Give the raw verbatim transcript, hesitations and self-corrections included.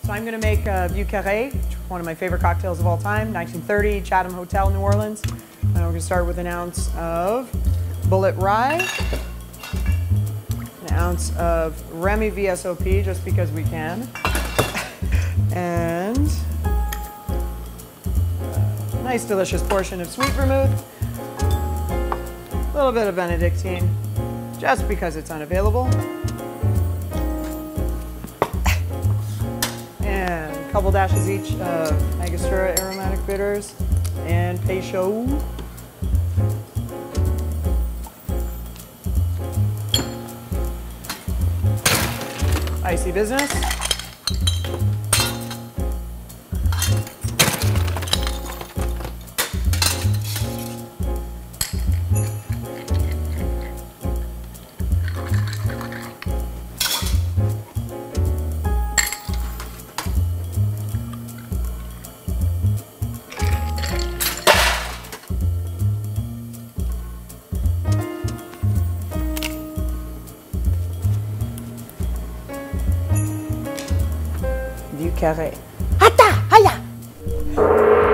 So I'm going to make a Vieux Carré, one of my favorite cocktails of all time, nineteen thirty, Chatham Hotel, New Orleans. And we're going to start with an ounce of Bullet Rye, an ounce of Remy V S O P, just because we can, and a nice delicious portion of sweet vermouth, a little bit of Benedictine, just because it's unavailable, and a couple dashes each of Angostura aromatic bitters and Peychaud. Icy business. Vieux Carré. Hata! Haya!